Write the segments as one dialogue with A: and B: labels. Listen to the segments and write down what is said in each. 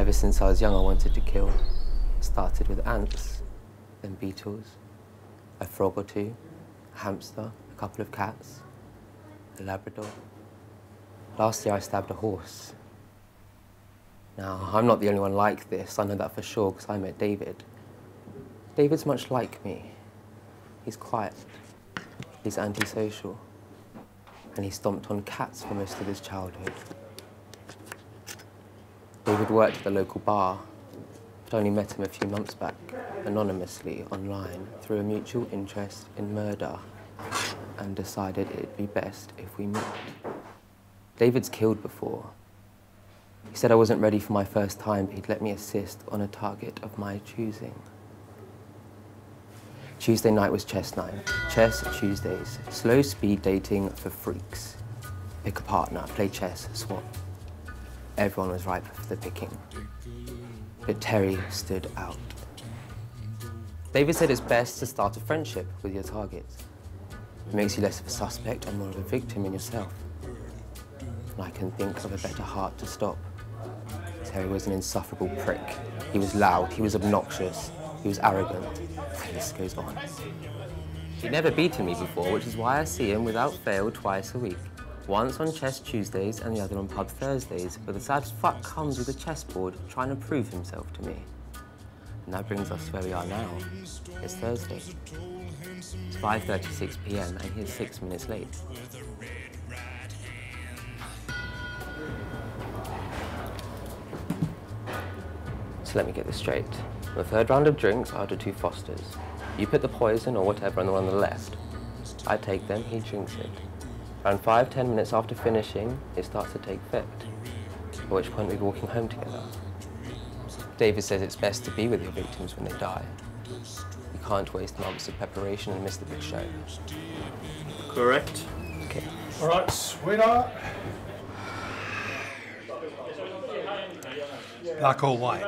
A: Ever since I was young, I wanted to kill. It started with ants, then beetles, a frog or two, a hamster, a couple of cats, a Labrador. Last year I stabbed a horse. Now, I'm not the only one like this. I know that for sure because I met David. David's much like me. He's quiet, he's antisocial, and he stomped on cats for most of his childhood. David worked at the local bar, but only met him a few months back, anonymously online, through a mutual interest in murder, and decided it'd be best if we met. David's killed before. He said I wasn't ready for my first time, but he'd let me assist on a target of my choosing. Tuesday night was chess night. Chess Tuesdays. Slow speed dating for freaks. Pick a partner, play chess, swap. Everyone was ripe for the picking. But Terry stood out. David said it's best to start a friendship with your targets. It makes you less of a suspect and more of a victim in yourself. And I can think of a better heart to stop. Terry was an insufferable prick. He was loud, he was obnoxious, he was arrogant. The list goes on. He'd never beaten me before, which is why I see him without fail twice a week. Once on chess Tuesdays and the other on pub Thursdays, but the sad fuck comes with a chessboard trying to prove himself to me. And that brings us to where we are now. It's Thursday. It's 5:36 p.m. and he's 6 minutes late. So let me get this straight. For the third round of drinks, I order 2 Fosters. You put the poison or whatever on the one on the left. I take them, he drinks it. Around 5-10 minutes after finishing, it starts to take effect, at which point we're walking home together. David says it's best to be with your victims when they die. You can't waste months of preparation and miss the big show.
B: Correct.
A: Okay.
C: All right, sweetheart. Black or white?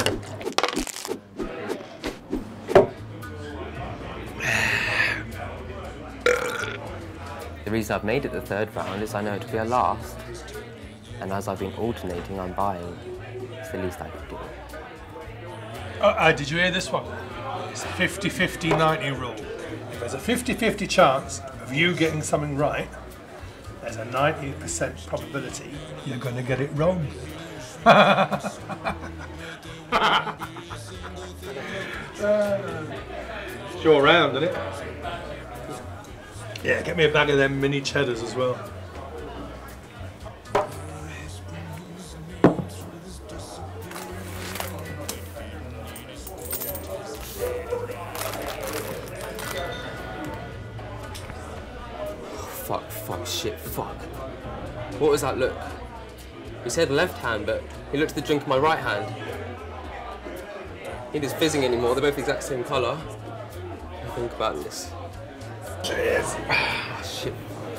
A: The reason I've made it the third round is I know it'll be a last. And as I've been alternating, I'm buying. It's the least I could do.
C: Did you hear this one? It's a 50-50-90 rule. If there's a 50-50 chance of you getting something right, there's a 90% probability you're going to get it wrong.
B: It's your round, isn't it?
C: Yeah, get me a bag of them mini cheddars as well.
A: Fuck, shit, fuck. What was that look? He said left hand, but he looked at the drink in my right hand. Neither's fizzing anymore, they're both the exact same colour. I think about this.
C: Cheers.
A: Oh, shit.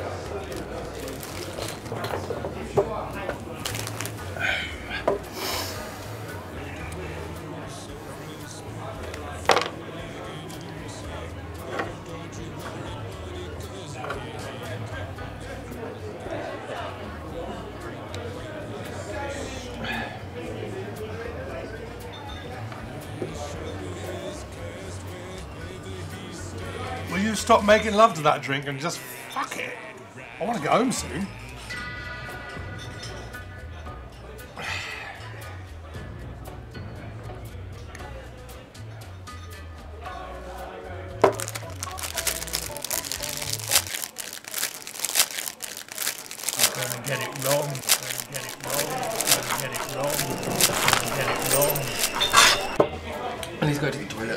C: Will you stop making love to that drink and just fuck it? I want to get home soon. I'm gonna get it wrong. I'm gonna get it wrong. I'm gonna get it wrong. I'm gonna get it wrong.
A: I need to go to the toilet.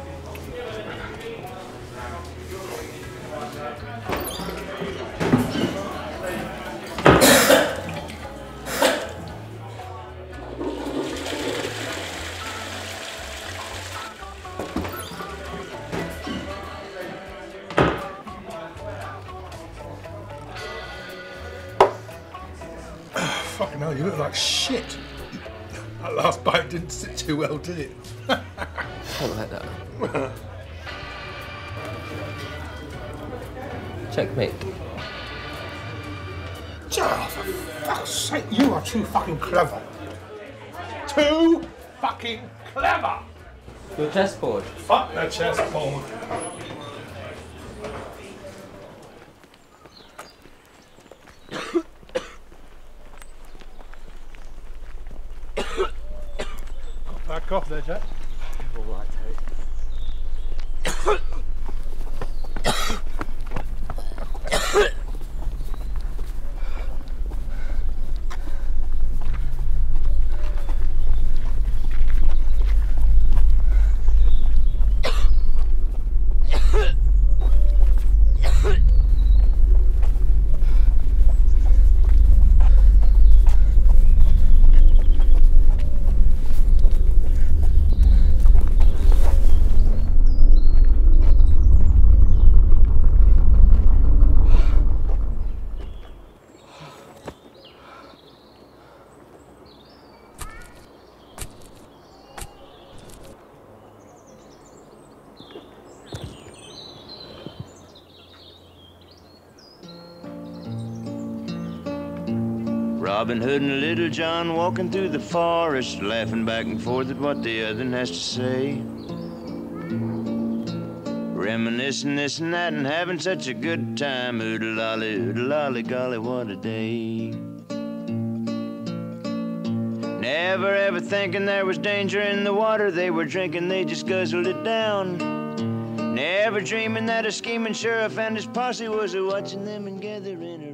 C: Fucking hell, you look like shit. That last bite didn't sit too well, did it?
A: I don't like that. Checkmate.
C: Oh, for fuck's sake, you are too fucking clever. Too fucking clever.
A: Your chessboard.
C: Fuck the chessboard. Back off there, Jack.
A: All right, Terry.
D: Robin Hood and Little John walking through the forest, laughing back and forth at what the other has to say. Reminiscing this and that and having such a good time. Oodle-lolly, golly, what a day. Never ever thinking there was danger in the water they were drinking, they just guzzled it down. Never dreaming that a scheming sheriff and his posse was a-watching them and gathering around.